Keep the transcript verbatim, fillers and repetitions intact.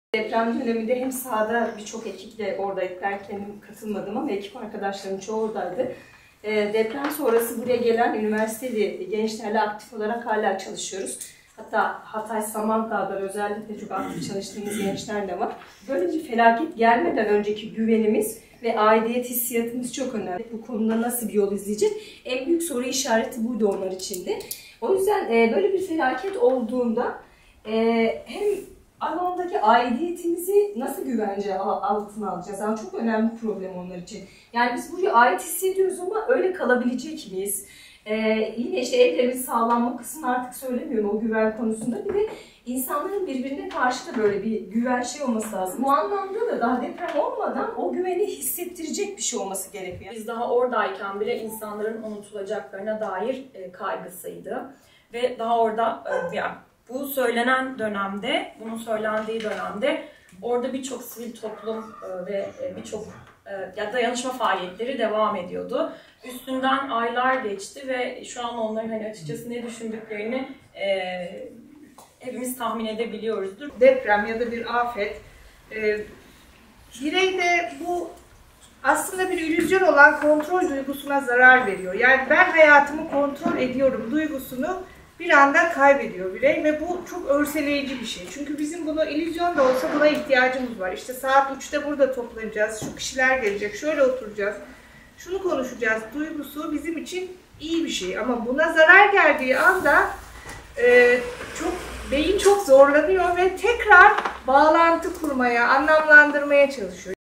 Deprem döneminde hem sahada birçok ekiple oradaydık. Ben kendim katılmadım ama ekip arkadaşlarım çoğu oradaydı. E, deprem sonrası buraya gelen üniversiteli gençlerle aktif olarak hala çalışıyoruz. Hatta Hatay Samandağ'da özellikle çok aktif çalıştığımız gençler de var. Böyle bir felaket gelmeden önceki güvenimiz ve aidiyet hissiyatımız çok önemli. Bu konuda nasıl bir yol izleyeceğiz? En büyük soru işareti buydu onlar için de. O yüzden e, böyle bir felaket olduğunda e, hem alandaki aidiyetimizi nasıl güvence altına alacağız? Yani çok önemli bir problem onlar için. Yani biz buraya ait hissediyoruz ama öyle kalabilecek miyiz? Ee, yine işte evlerimiz sağlanma kısmını artık söylemiyorum o güven konusunda. Bir de insanların birbirine karşı da böyle bir güven şey olması lazım. Bu anlamda da daha deprem olmadan o güveni hissettirecek bir şey olması gerekiyor. Biz daha oradayken bile insanların unutulacaklarına dair kaygısıydı. Ve daha orada yani bu söylenen dönemde, bunun söylendiği dönemde orada birçok sivil toplum ve birçok ya dayanışma faaliyetleri devam ediyordu. Üstünden aylar geçti ve şu an onların hani açıkçası ne düşündüklerini e, hepimiz tahmin edebiliyoruzdur. Deprem ya da bir afet, e, bireyde bu aslında bir illüzyon olan kontrol duygusuna zarar veriyor. Yani ben hayatımı kontrol ediyorum duygusunu bir anda kaybediyor birey ve bu çok örseleyici bir şey. Çünkü bizim bunu illüzyon da olsa buna ihtiyacımız var. İşte saat üçte burada toplanacağız, şu kişiler gelecek, şöyle oturacağız, şunu konuşacağız duygusu bizim için iyi bir şey. Ama buna zarar geldiği anda e, çok beyin çok zorlanıyor ve tekrar bağlantı kurmaya, anlamlandırmaya çalışıyor.